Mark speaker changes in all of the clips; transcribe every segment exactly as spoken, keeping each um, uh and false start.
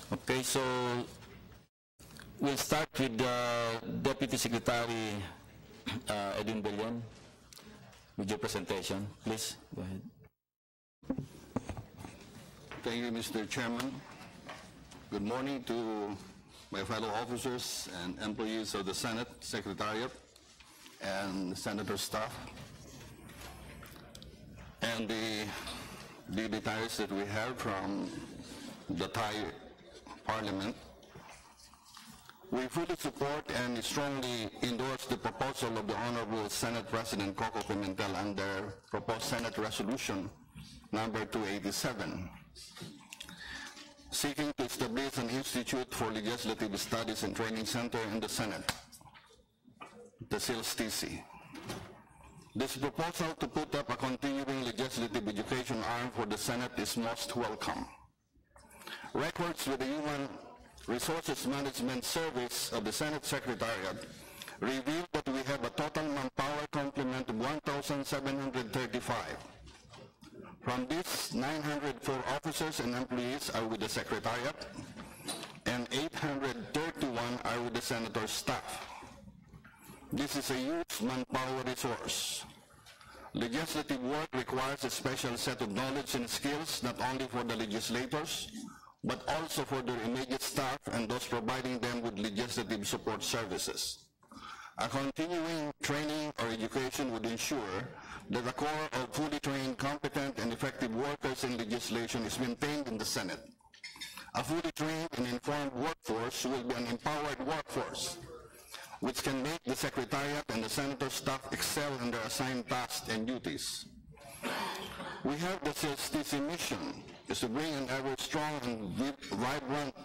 Speaker 1: Okay, so we'll start with uh, Deputy Secretary uh, Edwin Bellion with your presentation. Please, go ahead.
Speaker 2: Thank you, Mister Chairman. Good morning to my fellow officers and employees of the Senate Secretariat and Senator staff and the dignitaries that we have from the Thai Parliament. We fully support and strongly endorse the proposal of the Honorable Senate President Coco Pimentel under proposed Senate Resolution number two eighty-seven, seeking to establish an Institute for Legislative Studies and Training Center in the Senate, the S I L S T C. This proposal to put up a continuing legislative education arm for the Senate is most welcome. Records with the Human Resources Management Service of the Senate Secretariat reveal that we have a total manpower complement of one thousand seven hundred thirty-five. From this, nine hundred four officers and employees are with the Secretariat, and eight hundred thirty-one are with the Senator's staff. This is a huge manpower resource. Legislative work requires a special set of knowledge and skills, not only for the legislators, but also for their immediate staff and those providing them with legislative support services. A continuing training or education would ensure that a core of fully trained, competent, and effective workers in legislation is maintained in the Senate. A fully trained and informed workforce will be an empowered workforce, which can make the Secretariat and the Senator staff excel in their assigned tasks and duties. We have the S I L S T C mission is to bring an ever strong and vibrant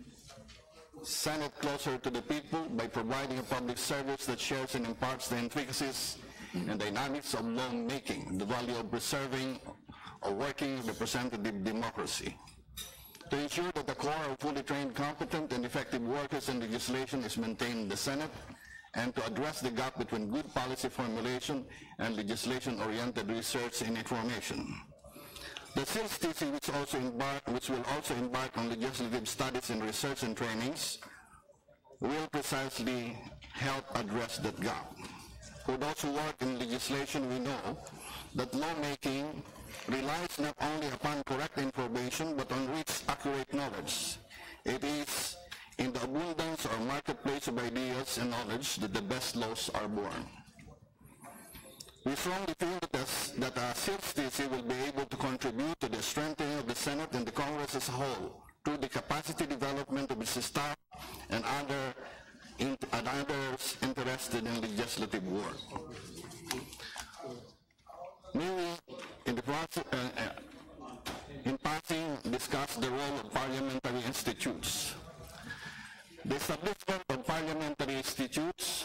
Speaker 2: Senate closer to the people by providing a public service that shares and imparts the intricacies and dynamics of lawmaking, the value of preserving or working representative democracy. To ensure that the core of fully trained, competent, and effective workers in legislation is maintained in the Senate, and to address the gap between good policy formulation and legislation-oriented research and information. The S I L S T C, which, also embark, which will also embark on legislative studies and research and trainings, will precisely help address that gap. For those who work in legislation, we know that lawmaking relies not only upon correct information, but on rich, accurate knowledge. It is in the abundance or marketplace of ideas and knowledge that the best laws are born. We strongly feel that, this, that a S I L S T C will be able to contribute to the strengthening of the Senate and the Congress as a whole through the capacity development of its staff and, other, in, and others interested in legislative work. May we, in the process, uh, uh, in passing, discuss the role of parliamentary institutes. The establishment of parliamentary institutes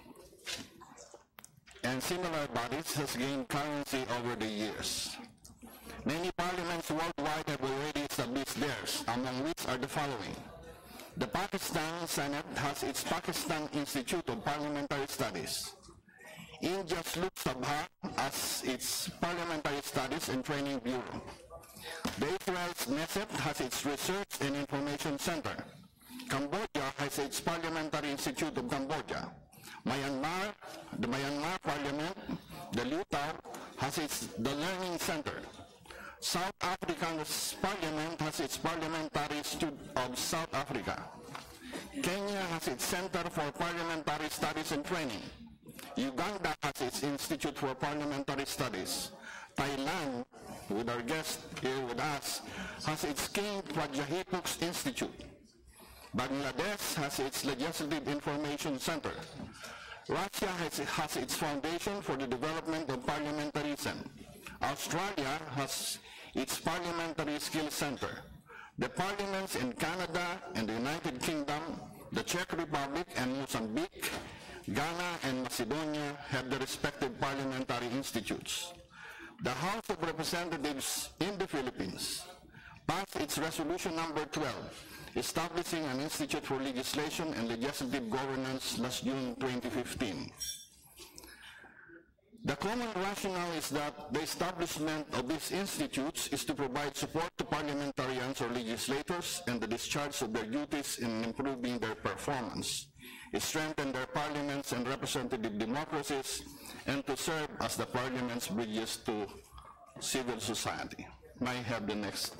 Speaker 2: and similar bodies has gained currency over the years. Many parliaments worldwide have already established theirs, among which are the following. The Pakistan Senate has its Pakistan Institute of Parliamentary Studies. India's Lok Sabha has its Parliamentary Studies and Training Bureau. The Israel's Knesset has its Research and Information Center. Cambodia has its Parliamentary Institute of Cambodia. Myanmar, the Myanmar Parliament, the Lutao, has its the Learning Center. South Africa's Parliament has its Parliamentary Institute of South Africa. Kenya has its Center for Parliamentary Studies and Training. Uganda has its Institute for Parliamentary Studies. Thailand, with our guest here with us, has its King Prajahipuk's Institute. Bangladesh has its Legislative Information Center. Russia has, has its Foundation for the Development of Parliamentarism. Australia has its Parliamentary Skills Center. The parliaments in Canada and the United Kingdom, the Czech Republic and Mozambique, Ghana and Macedonia have their respective parliamentary institutes. The House of Representatives in the Philippines passed its resolution number twelve, establishing an Institute for Legislation and Legislative Governance last June twenty fifteen. The common rationale is that the establishment of these institutes is to provide support to parliamentarians or legislators in the discharge of their duties in improving their performance, strengthen their parliaments and representative democracies, and to serve as the parliament's bridges to civil society. May I have the next?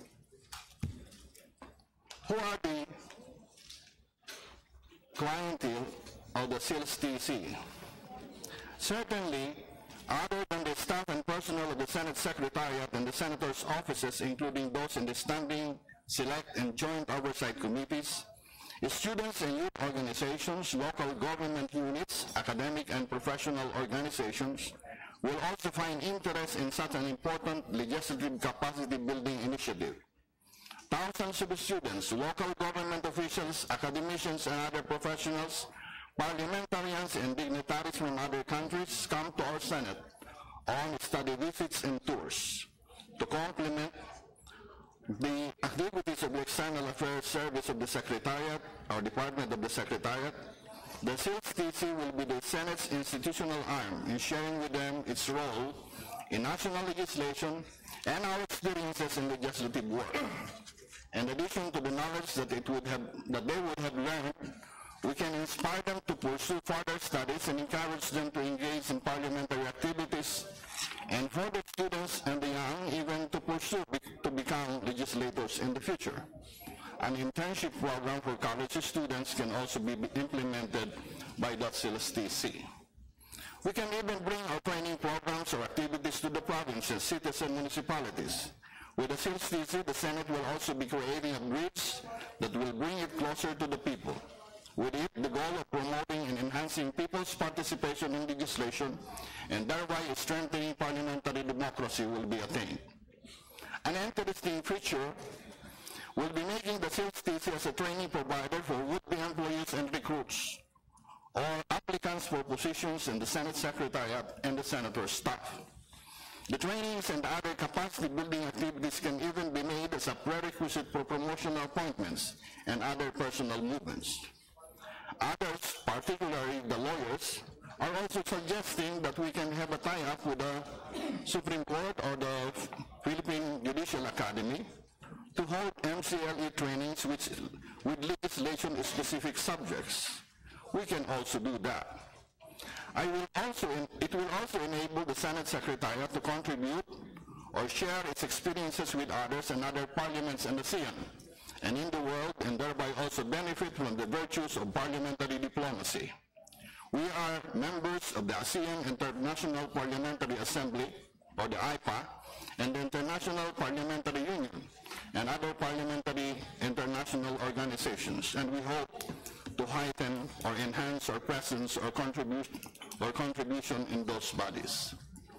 Speaker 2: Who are the clientele of the S I L S T C? Certainly, other than the staff and personnel of the Senate Secretariat and the Senator's offices, including those in the Standing, Select, and Joint Oversight Committees, students and youth organizations, local government units, academic and professional organizations will also find interest in such an important legislative capacity building initiative. Thousands of students, local government officials, academicians, and other professionals, parliamentarians, and dignitaries from other countries come to our Senate on study visits and tours to complement the activities of the External Affairs Service of the Secretariat or Department of the Secretariat. The S I L S T C will be the Senate's institutional arm in sharing with them its role in national legislation and our experiences in legislative work. In addition to the knowledge that, it would have, that they would have learned, we can inspire them to pursue further studies and encourage them to engage in parliamentary activities, and for the students and the young, even to pursue be, to become legislators in the future. An internship program for college students can also be implemented by the S I L S T C. We can even bring our training programs or activities to the provinces, cities, and municipalities. With the S I L S T C, the Senate will also be creating a bridge that will bring it closer to the people. With it, the goal of promoting and enhancing people's participation in legislation and thereby strengthening parliamentary democracy will be attained. An interesting feature will be making the S I L S T C as a training provider for would-be employees and recruits or applicants for positions in the Senate Secretariat and the Senator's staff. The trainings and other capacity-building activities can even be made as a prerequisite for promotional appointments and other personal movements. Others, particularly the lawyers, are also suggesting that we can have a tie-up with the Supreme Court or the Philippine Judicial Academy to hold M C L E trainings which, with legislation-specific subjects. We can also do that. I will also, it will also enable the Senate Secretariat to contribute or share its experiences with others and other parliaments in ASEAN and in the world, and thereby also benefit from the virtues of parliamentary diplomacy. We are members of the ASEAN International Parliamentary Assembly, or the I P A, and the International Parliamentary Union, and other parliamentary international organizations, and we hope to heighten or enhance our presence or, contribu or contribution in those bodies.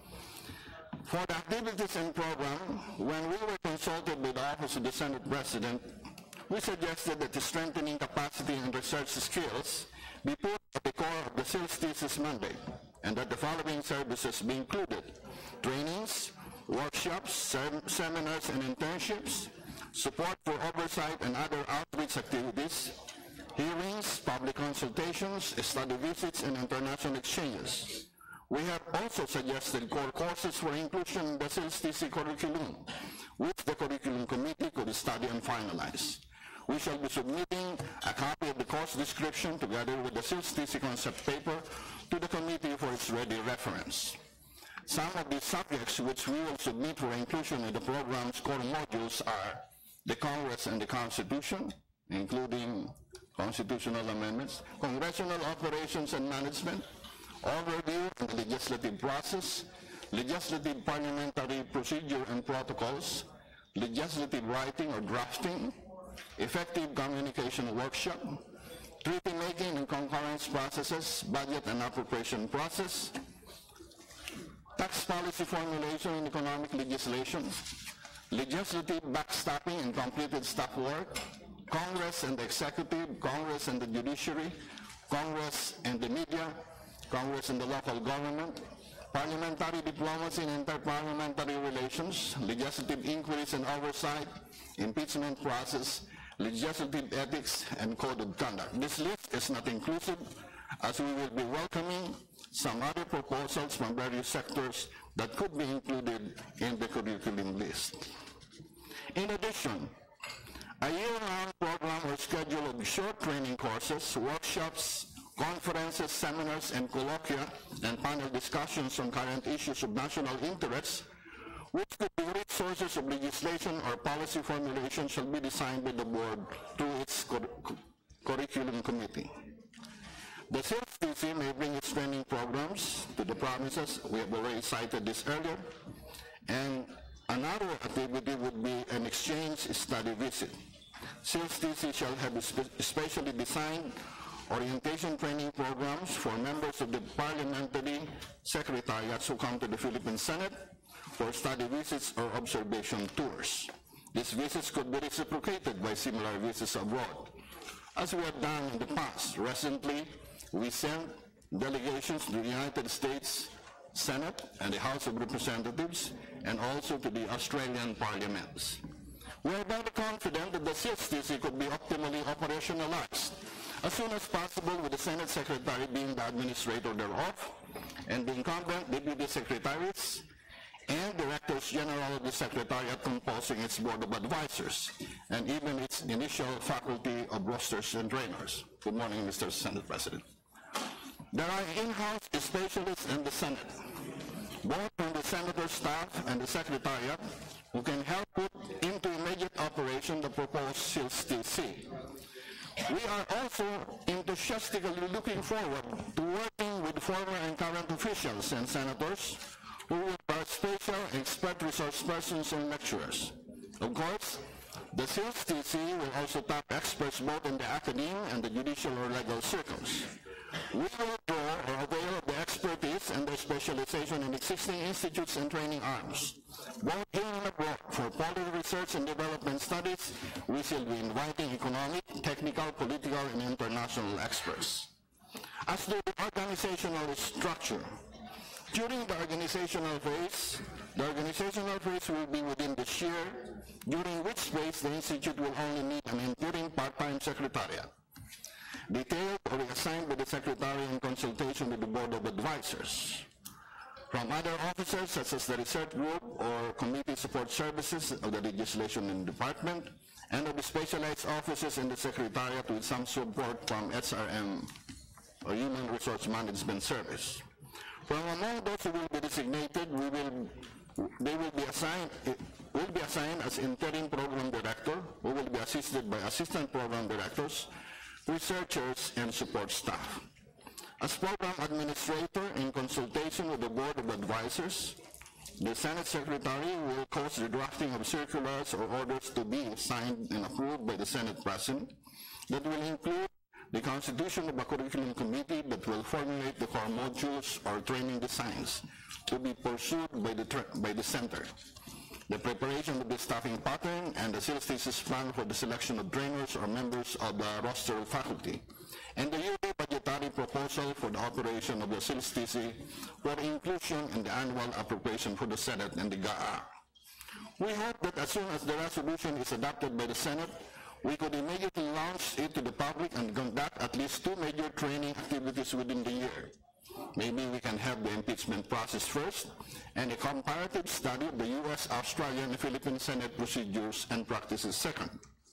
Speaker 2: For the activities and program, when we were consulted with the Office of the Senate President, we suggested that the strengthening capacity and research skills be put at the core of the S I L S T C's mandate, and that the following services be included: trainings, workshops, sem seminars and internships, support for oversight and other outreach activities, hearings, public consultations, study visits, and international exchanges. We have also suggested core courses for inclusion in the S I L S T C curriculum, which the curriculum committee could study and finalize. We shall be submitting a copy of the course description together with the S I L S T C concept paper to the committee for its ready reference. Some of the subjects which we will submit for inclusion in the program's core modules are the Congress and the Constitution, including constitutional amendments, congressional operations and management, overview of the legislative process, legislative parliamentary procedure and protocols, legislative writing or drafting, effective communication workshop, treaty making and concurrence processes, budget and appropriation process, tax policy formulation and economic legislation, legislative backstopping and completed staff work, Congress and the executive, Congress and the judiciary, Congress and the media, Congress and the local government, parliamentary diplomacy and interparliamentary relations, legislative inquiries and oversight, impeachment process, legislative ethics, and code of conduct. This list is not inclusive, as we will be welcoming some other proposals from various sectors that could be included in the curriculum list. In addition, a year-round program or schedule of short training courses, workshops, conferences, seminars, and colloquia, and panel discussions on current issues of national interest, which could be rich sources of legislation or policy formulation, shall be designed by the board through its cur curriculum committee. The S I L S T C may bring its training programs to the provinces. We have already cited this earlier. And another activity would be an exchange study visit. S I L S T C shall have spe specially designed orientation training programs for members of the parliamentary secretariats who come to the Philippine Senate for study visits or observation tours. These visits could be reciprocated by similar visits abroad, as we have done in the past. Recently, we sent delegations to the United States Senate and the House of Representatives, and also to the Australian parliaments. We are very confident that the S I L S T C could be optimally operationalized as soon as possible, with the Senate Secretary being the administrator thereof, and the incumbent deputy secretaries and directors general of the Secretariat composing its board of advisors, and even its initial faculty of rosters and trainers. Good morning, Mister Senate President. There are in-house specialists in the Senate, both from the senator staff and the Secretariat, who can help put into immediate operation the proposed S I L S T C. We are also enthusiastically looking forward to working with former and current officials and senators who will be special expert resource persons and lecturers. Of course, the S I L S T C will also tap experts both in the academe and the judicial or legal circles. We will draw or avail of the expertise and their specialization in existing institutes and training arms. Both here and abroad, for policy research and development studies, we shall be inviting economic, technical, political, and international experts. As to the organizational structure, during the organizational phase, the organizational phase will be within this year, during which phase the Institute will only need an enduring part-time secretariat, detailed or assigned by the Secretary in consultation with the Board of Advisors. From other officers, such as the Research Group or Committee Support Services of the Legislation and Department, and of the specialized offices in the Secretariat with some support from H R M, or Human Resource Management Service. From among those who will be designated, we will, they will be assigned, will be assigned as interim program director, who will be assisted by assistant program directors, researchers, and support staff. As program administrator, in consultation with the Board of Advisors, the Senate Secretary will cause the drafting of circulars or orders to be signed and approved by the Senate President that will include the constitution of a curriculum committee that will formulate the core modules or training designs to be pursued by the, by the Center, the preparation of the staffing pattern, and the S I L S T C's plan for the selection of trainers or members of the roster of faculty, and the yearly budgetary proposal for the operation of the S I L S T C for inclusion in the annual appropriation for the Senate and the G A A. We hope that as soon as the resolution is adopted by the Senate, we could immediately launch it to the public and conduct at least two major training activities within the year. Maybe we can have the impeachment process first, and a comparative study of the U S, Australian, and Philippine Senate procedures and practices second.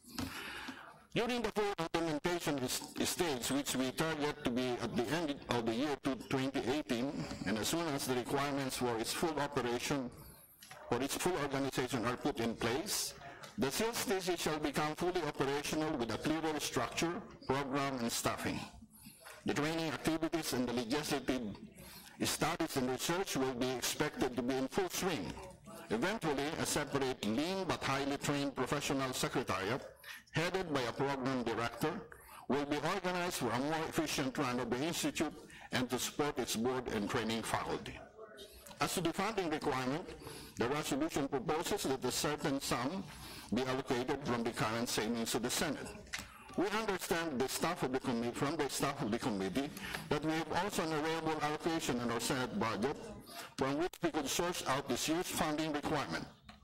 Speaker 2: During the full implementation stage, which we target to be at the end of the year twenty eighteen, and as soon as the requirements for its full operation, for its full organization are put in place, the S I L S T C shall become fully operational with a clearer structure, program, and staffing. The training activities and the legislative studies and research will be expected to be in full swing. Eventually, a separate, lean but highly trained professional secretariat, headed by a program director, will be organized for a more efficient run of the Institute and to support its board and training faculty. As to the funding requirement, the resolution proposes that a certain sum be allocated from the current savings of the Senate. We understand the staff of the committee, from the staff of the committee, that we have also an available allocation in our Senate budget from which we could source out this year's funding requirement.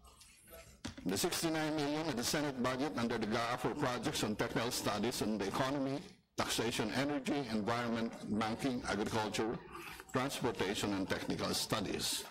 Speaker 2: The sixty-nine million dollars in the Senate budget under the G A A for projects on technical studies on the economy, taxation, energy, environment, banking, agriculture, Transportation and Technical Studies.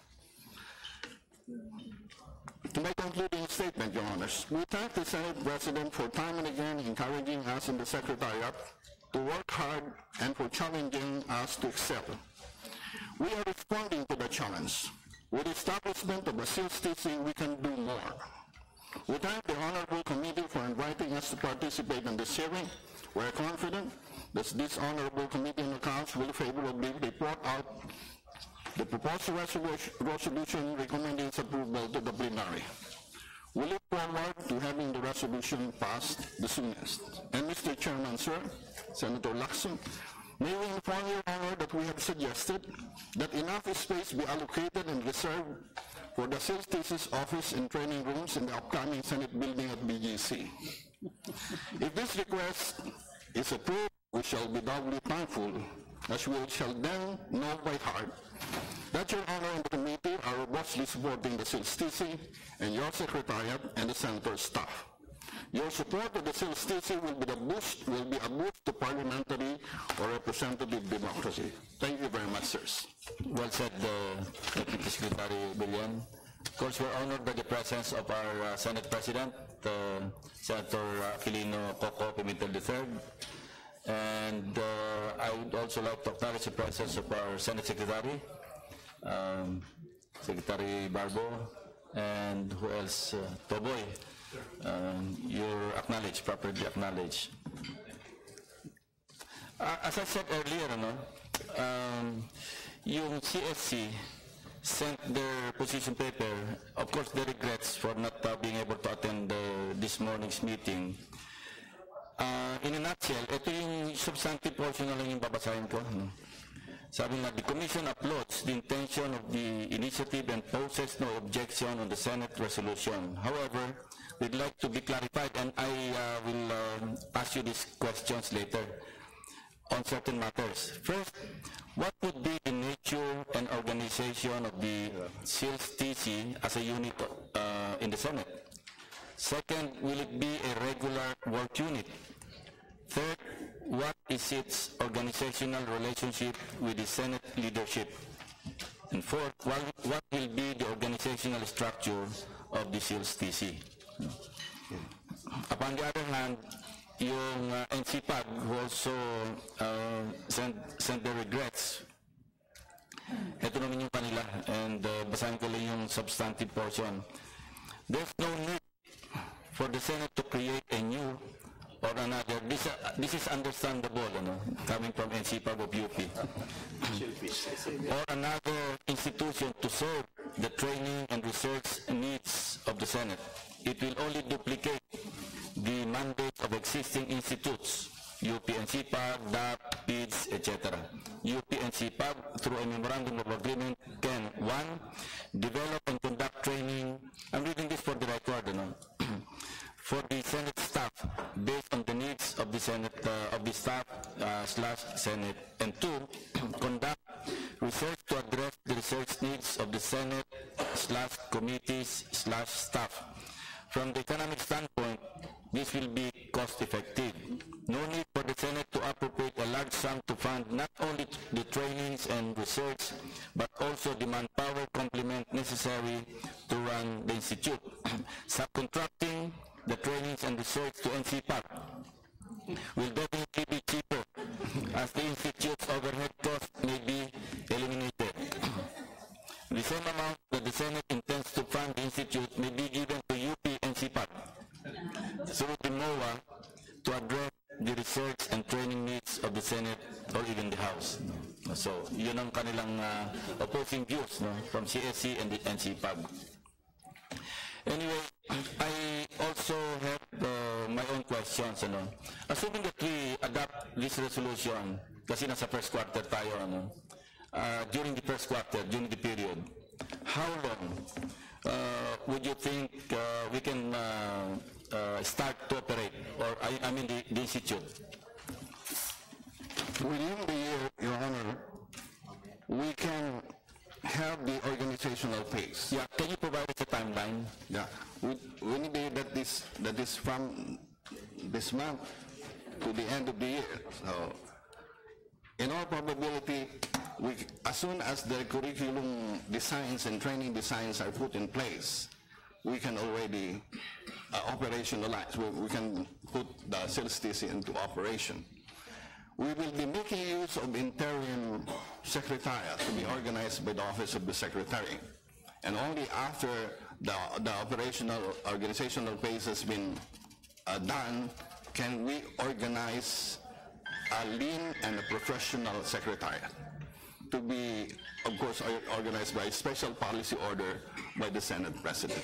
Speaker 2: To my concluding statement, Your Honors, we thank the Senate President for time and again encouraging us in the Secretariat to work hard and for challenging us to excel. We are responding to the challenge. With the establishment of the S I L S T C, we can do more. We thank the Honorable Committee for inviting us to participate in this hearing. We are confident that this Honorable Committee on Accounts will favorably report out the proposed resolution, resolution recommending its approval to the plenary. We look forward to having the resolution passed the soonest. And Mister Chairman, sir, Senator Lacson, may we inform Your Honor that we have suggested that enough space be allocated and reserved for the S I L S T C's office and training rooms in the upcoming Senate building at B G C. If this request is approved, we shall be doubly thankful, as we shall then know by heart that Your Honor and the committee are robustly supporting the S I L S T C and your Secretariat and the Senator's staff. Your support of the S I L S T C will be the boost, will be a boost to parliamentary or representative democracy. Thank you very much, sirs.
Speaker 1: Well said, uh, Deputy Secretary Billion. Of course, we're honored by the presence of our uh, Senate President, uh, Senator Aquilino Coco Pimentel the third. And uh, I would also like to acknowledge the presence of our Senate Secretary, um, Secretary Barbo, and who else? Uh, Toboy. Um, you're acknowledged, properly acknowledged. Uh, as I said earlier, no, um, yung C S C sent their position paper, of course, their regrets for not uh, being able to attend uh, this morning's meeting. Uh, in a nutshell, ito yung substantive portion na lang yung babasahin ko. No? Sabi nga, the Commission applauds the intention of the initiative and poses no objection on the Senate resolution. However, we'd like to be clarified, and I uh, will uh, ask you these questions later on certain matters. First, what would be the nature and organization of the S I L S T C as a unit uh, in the Senate? Second, will it be a regular work unit? Third, what is its organizational relationship with the Senate leadership? And fourth, what, what will be the organizational structure of the S I L S T C? Upon the other hand, yung uh, N C P A G who also uh, sent, sent their regrets. Ito naman yung kanila, and uh, basahin ko lang yung substantive portion. There's no need for the Senate to create a new or another. This, uh, this is understandable, you know, coming from N C P A G of U P. Or another institution to serve the training and research needs of the Senate. It will only duplicate the mandate of existing institutes, U P N C P A G, D A P, P I D S, et cetera. U P N C P A G, through a memorandum of agreement, can, one, develop and conduct training, I'm reading this for the record, you know, for the Senate staff, based on the needs of the Senate, uh, of the staff uh, slash Senate, and two, conduct research to address the research needs of the Senate slash committees slash staff. From the economic standpoint, this will be cost-effective. No need for the Senate to appropriate a large sum to fund not only the trainings and research, but also the manpower complement necessary to run the institute. Subcontracting the trainings and research to N C P A G will definitely be cheaper, as the institute's overhead costs may be eliminated. The same amount that the Senate intends to fund the institute may be given to U P N C P A G through the M O A to address the research and training needs of the Senate or even the House. So, yun ang kanilang uh, opposing views, no, from C S C and the N C P A G. Anyway, I also have uh, my own questions. Ano? Assuming that we adopt this resolution, kasi nasa first quarter tayo, ano, uh, during the first quarter, during the period, how long uh, would you think uh, we can uh, uh, start to operate, or I, I mean the, the institute?
Speaker 2: Within the year, Your Honor, we can have the organizational phase.
Speaker 1: Yeah, can you provide us a timeline?
Speaker 2: Yeah, we, we need to that this that is from this month to the end of the year. So, in all probability, we, as soon as the curriculum designs and training designs are put in place, we can already uh, operationalize, we, we can put the sales T C into operation. We will be making use of interim secretariat to be organized by the Office of the Secretary. And only after the, the operational organizational phase has been uh, done can we organize a lean and a professional secretariat to be, of course, organized by special policy order by the Senate President.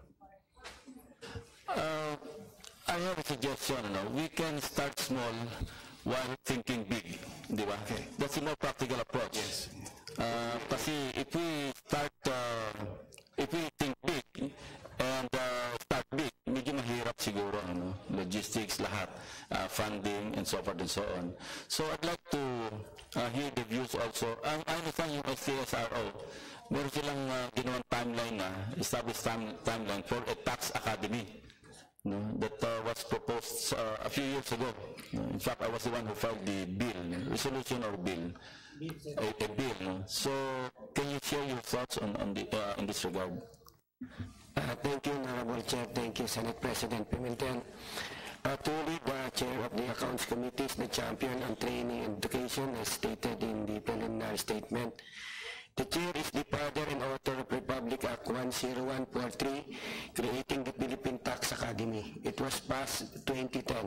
Speaker 1: Uh, I have a suggestion. No? We can start small while thinking big. Di ba? Okay. That's a more practical approach.
Speaker 2: Yes.
Speaker 1: Uh, kasi if we start, uh, if we think big and uh, start big, medyo mahirap siguro. Ano? Logistics, lahat. Uh, funding, and so forth and so on. So I'd like to uh, hear the views also. Uh, I understand yung S T S R O. Meron silang uh, ginawang timeline na, established time, timeline for a tax academy. No, that uh, was proposed uh, a few years ago. No, in fact, I was the one who filed the bill, resolution or bill, a, a bill. No? So, can you share your thoughts on, on the, uh, in this regard?
Speaker 3: Uh, thank you, Honorable Chair. Thank you, Senate President Pimentel. Uh, truly, the Chair of the Accounts Committee is the champion on training and education, as stated in the preliminary statement. The Chair is the father and author of Republic Act one oh one forty-three, creating the Philippine Tax Academy. It was passed twenty ten.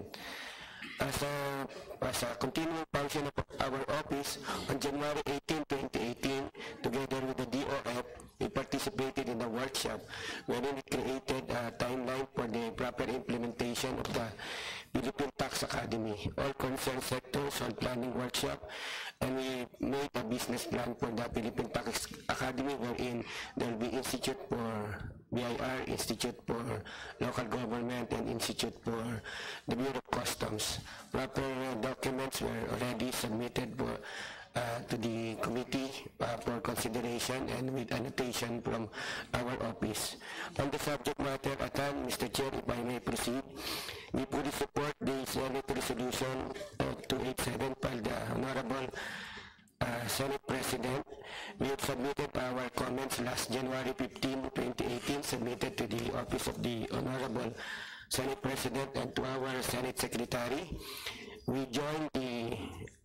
Speaker 3: As a, as a continuing function of our office, on January eighteenth, twenty eighteen, together with the D O F, we participated in a workshop wherein we created a timeline for the proper implementation of the Philippine Tax Academy. All concerned sectors on planning workshop, and we made a business plan for the Philippine Tax Academy, wherein there will be Institute for B I R, Institute for Local Government, and Institute for the Bureau of Customs. Proper uh, documents were already submitted for, uh, to the committee uh, for consideration and with annotation from our office. On the subject matter at hand, Mister Chair, if I may proceed, we fully support the Senate Resolution uh, two eighty-seven filed the Honorable uh, Senate President. We have submitted our comments last January fifteenth, twenty eighteen, submitted to the Office of the Honorable Senate President and to our Senate Secretary. We join the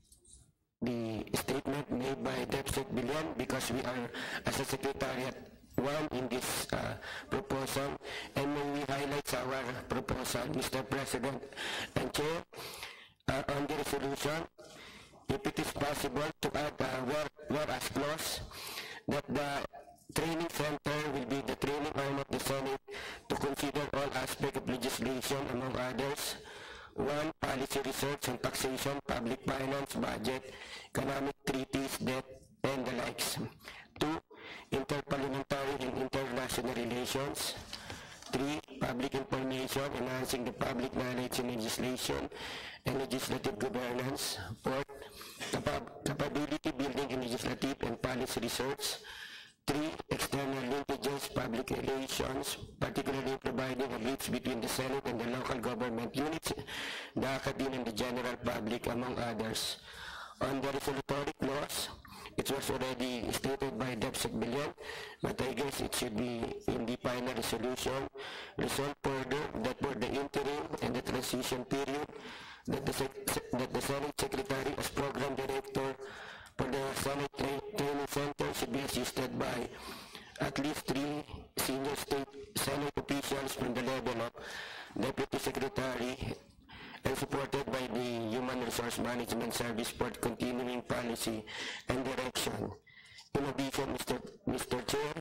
Speaker 3: the statement made by Deputy Bilian because we are, as a Secretariat, one in this uh, proposal, and when we highlight our proposal, Mister President and Chair, uh, on the resolution, if it is possible to add a uh, whereas clause that the training center will be the training arm of the Senate to consider all aspects of legislation, among others. One, policy research and taxation, public finance, budget, economic treaties, debt, and the likes. Two, interparliamentary and international relations. Three, public information, enhancing the public knowledge in legislation and legislative governance. Fourth, capab capability building in legislative and policy research. Three, external linkages, public relations, particularly providing a bridge between the Senate and the local government units, the academy and the general public, among others. On the resolutory clause, it was already stated by Deputy Bilian, but I guess it should be in the final resolution. Resolve further that for the interim and the transition period, that the, that the Senate Secretary as Program Director for the Senate Training Center should be assisted by at least three senior state Senate officials from the level of Deputy Secretary and supported by the Human Resource Management Service for continuing policy and direction. In addition, Mister Mister Chair,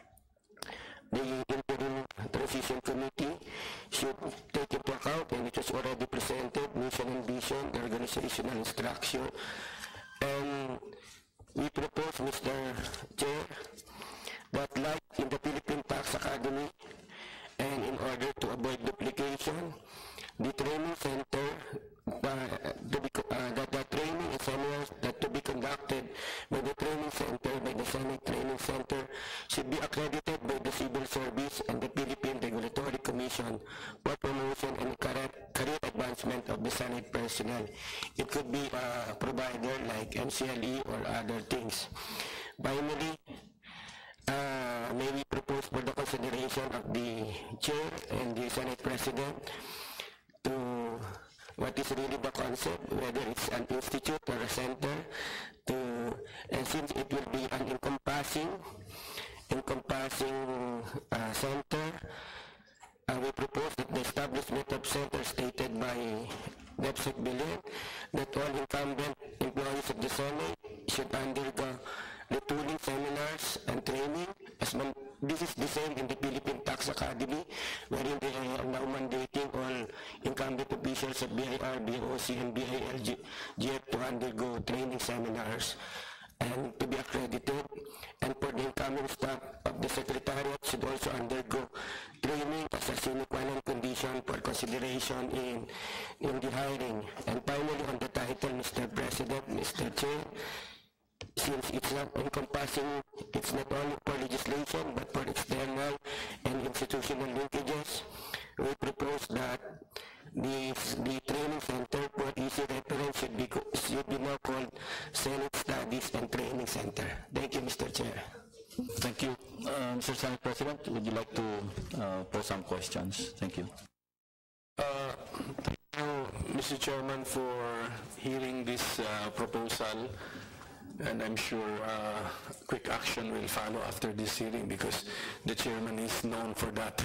Speaker 3: the Interim Transition Committee should take into account, and it was already presented, mission and vision, organizational structure, and we propose, Mister Chair, that like in the Philippine Tax Academy, and in order to avoid duplication, the training center, uh, to be, uh, that the training and seminars that to be conducted by the training center, by the Senate Training Center, should be accredited by the Civil Service and the Philippine Regulatory Commission Commission for Promotion and Career, career Advancement of the Senate personnel. It could be a provider like M C L E or other things. Finally, uh, may we propose for the consideration of the Chair and the Senate President to what is really the concept, whether it's an institute or a center, to, and since it will be an encompassing, encompassing uh, center, uh, we propose that the establishment of center stated by DepSec Bilin, that all incumbent employees of the Senate should undergo retooling seminars and training. As man, this is the same in the Philippine Tax Academy, wherein they are now mandating all incumbent officials of B I R, B O C, and B I L G F to undergo training seminars and to be accredited. And for the incoming staff of the Secretariat should also undergo training as a sine qua non condition for consideration in, in the hiring. And finally, on the title, Mister President, Mister Chair, since it's not encompassing, it's not only for legislation but for external and institutional linkages, we propose that the, the training center for easy reference should be, should be now called Senate Studies and Training Center. Thank you, Mister Chair.
Speaker 1: Thank you. Uh, Mister Senate President, would you like to uh, pose some questions? Thank you.
Speaker 4: Uh, thank you, Mister Chairman, for hearing this uh, proposal. And I'm sure uh, quick action will follow after this hearing because the chairman is known for that.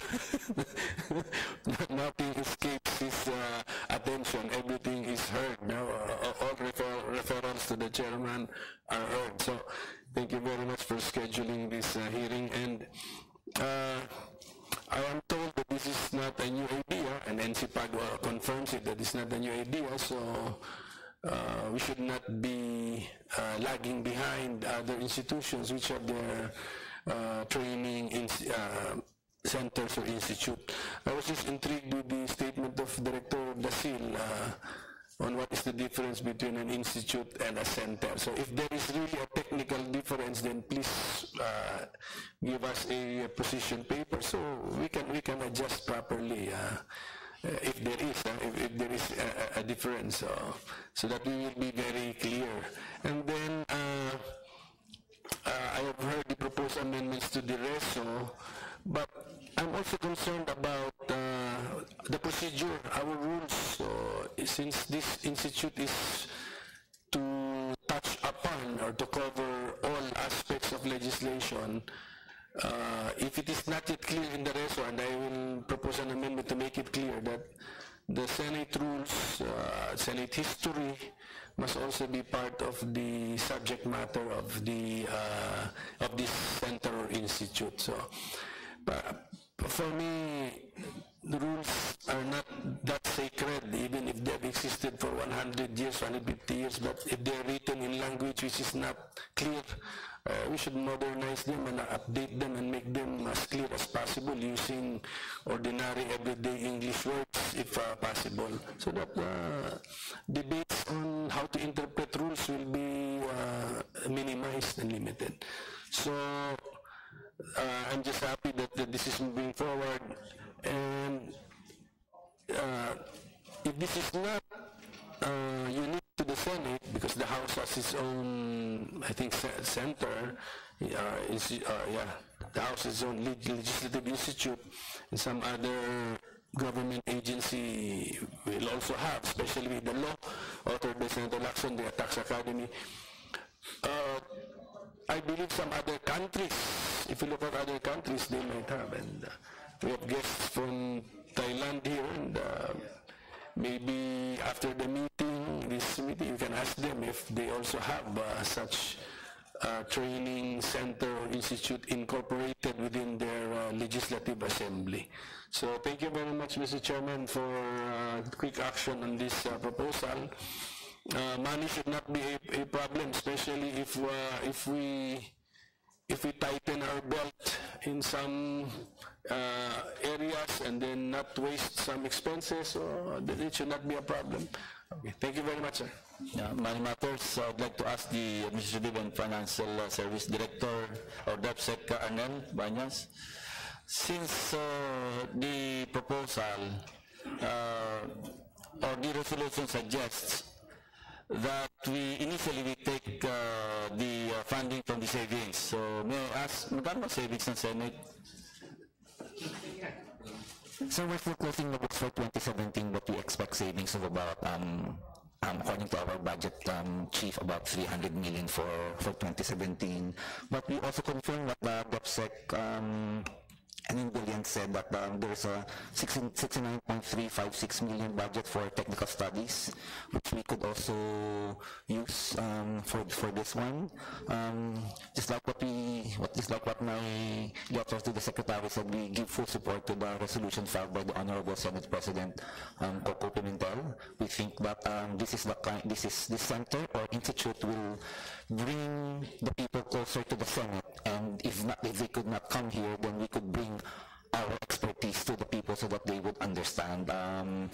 Speaker 4: Nothing escapes his uh, attention. Everything is heard. Now, uh, all refer referrals to the chairman are heard. So, thank you very much for scheduling this uh, hearing. And uh, I am told that this is not a new idea, and N C P A G uh, confirms it that it's not a new idea. So. Uh, we should not be uh, lagging behind other institutions which have their uh, training in, uh, centers or institute. I was just intrigued with the statement of Director Dasil uh, on what is the difference between an institute and a center. So if there is really a technical difference, then please uh, give us a, a position paper so we can we can adjust properly. Uh, Uh, if there is, uh, if, if there is a, a difference, uh, so that we will be very clear. And then uh, uh, I have heard the proposed amendments to the RESO, but I'm also concerned about uh, the procedure, our rules. So, since this institute is to touch upon or to cover all aspects of legislation, Uh, if it is not yet clear in the reso, and I will propose an amendment to make it clear that the Senate rules, uh, Senate history must also be part of the subject matter of the uh, of this center or institute. So, but for me, the rules are not that sacred, even if they have existed for one hundred years, one hundred fifty years. But if they are written in language which is not clear, Uh, we should modernize them and update them and make them as clear as possible using ordinary everyday English words if uh, possible, so that uh, debates on how to interpret rules will be uh, minimized and limited. So uh, I'm just happy that, that this is moving forward, and uh, if this is not uh, unique to the Senate, because the House has its own, I think, center, uh, is, uh, yeah, the House has its own legislative institute, and some other government agency will also have, especially with the law authored by Senator Lacson, the Tax Academy. Uh, I believe some other countries, if you look at other countries, they might have, and uh, we have guests from Thailand here, and uh, maybe after the meeting, this meeting, you can ask them if they also have uh, such uh, training center or institute incorporated within their uh, legislative assembly. So thank you very much, Mister Chairman, for uh, quick action on this uh, proposal. Uh, money should not be a, a problem, especially if uh, if we if we tighten our belt in some uh, areas and then not waste some expenses, so then it should not be a problem. Okay, thank you very much, sir.
Speaker 1: Yeah, Money Matters, uh, I'd like to ask the Administrative and Financial uh, Service Director or DepSec uh, Arnel Banyas. Since uh, the proposal uh, or the resolution suggests that we initially we take uh, the uh, funding from the savings. So may I ask, magkano ba savings ng Senate?
Speaker 5: So we're still closing the books for twenty seventeen, but we expect savings of about, um, um, according to our budget um, chief, about three hundred million for, for twenty seventeen. But we also confirm that the GovSec um, and Billion said that um, there's a sixty-nine point three five six million budget for technical studies, which we could also use um, for for this one. Um, just like what we, what just like what my letters to the secretary said, we give full support to the resolution filed by the Honorable Senate President um, Coco Pimentel. We think that um, this is the kind, this is this center or institute will bring the people closer to the Senate, and if not, if they could not come here, then we could bring our expertise to the people so that they would understand um,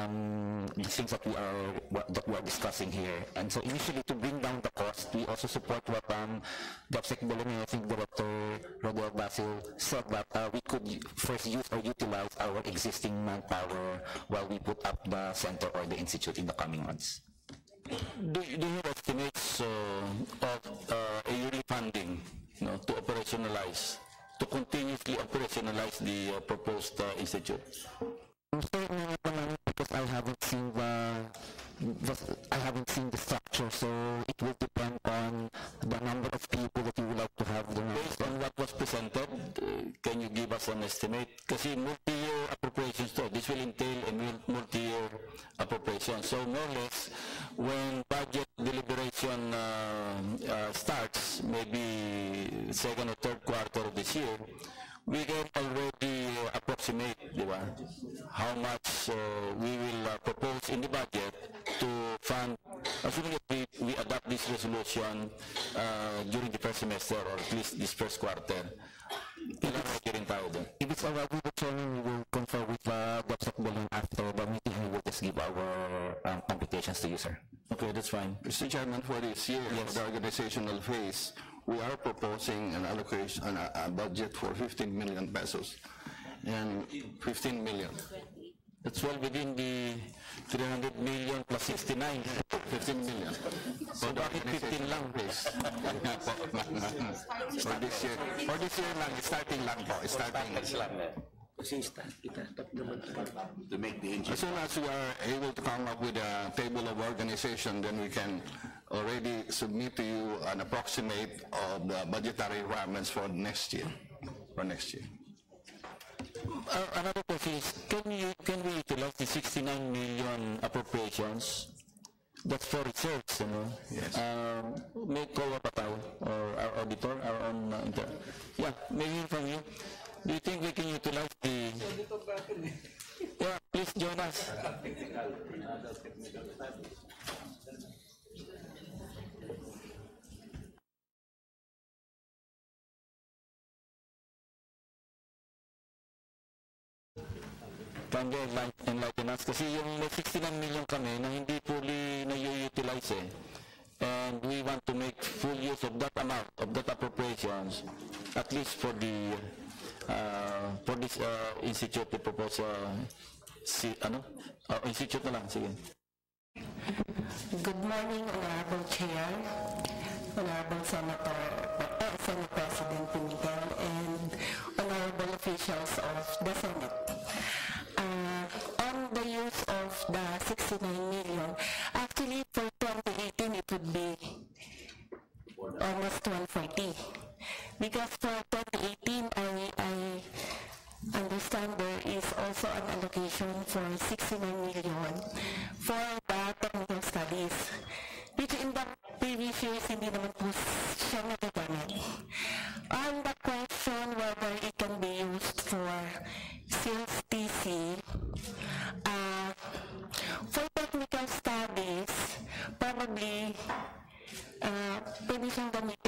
Speaker 5: um, the things that we are that we are discussing here. And so initially, to bring down the cost, we also support what um, GovSec Bellarmine, I think Director Rodel Basil said, that uh, we could first use or utilize our existing manpower while we put up the center or the institute in the coming months.
Speaker 1: Do, do you have estimates uh, of uh, a yearly funding, you know, to operationalize, to continuously operationalize the uh, proposed uh, institute?
Speaker 5: Certainly not the money, because I haven't seen the, the I haven't seen the structure, so it will depend on the number of people that you would like to have. The
Speaker 1: Based on what was presented, uh, can you give us an estimate? Kasi multi-year appropriations to, this will entail a multi-year appropriation. So more or less, when budget deliberation uh, uh, starts, maybe second or third quarter of this year, we can already approximate, di ba, how much uh, we will uh, propose in the budget to fund, assuming that we, we adopt this resolution uh, during the first semester or at least this first quarter. Kailan ready rin tayo doon?
Speaker 5: If it's alright with the chairman, we will confer with uh, GovSec Bellarmine after the meeting. We will just give our um, computations to you, sir.
Speaker 1: Okay, that's fine.
Speaker 2: Mister Chairman, for this year,
Speaker 1: Yes.
Speaker 2: for the organizational phase, we are proposing an allocation, a, a budget for fifteen million pesos. And fifteen million.
Speaker 1: That's well within the three hundred million plus sixty-nine.
Speaker 2: fifteen million.
Speaker 1: So bakit fifteen lang?
Speaker 2: For this year. For this year lang, starting lang po. Starting lang.
Speaker 6: To make the
Speaker 2: As soon as we are able to come up with a table of organization, then we can already submit to you an approximate of the budgetary requirements for next year. For next year.
Speaker 1: Uh, another question is, can, you, can we utilize the sixty-nine million appropriations? That's for research, you know?
Speaker 2: Yes.
Speaker 1: Um, may call up tayo, or our auditor, our own uh, inter. Yeah, maybe from you. Do you think we can utilize the... Yeah, please join us. Can you enlighten us? Kasi yung may sixty-nine million kami na hindi fully na-utilize eh. And we want to make full use of that amount, of that appropriations, at least for the uh, for this uh, institute to propose uh, si, ano? Uh, institute na lang, sige.
Speaker 7: Good morning, Honorable Chair, Honorable Senator, uh, Senate President Pimentel, and Honorable officials of the Senate. Uh, on the use of the sixty-nine million, actually for twenty eighteen it would be almost one forty. Because for twenty eighteen, I, I understand there is also an allocation for sixty-nine million for the technical studies, which in the previous years hindi naman po siya nagagamit. On the question whether it can be used for sales T C, uh, for technical studies, probably uh, pwede siyang gamitin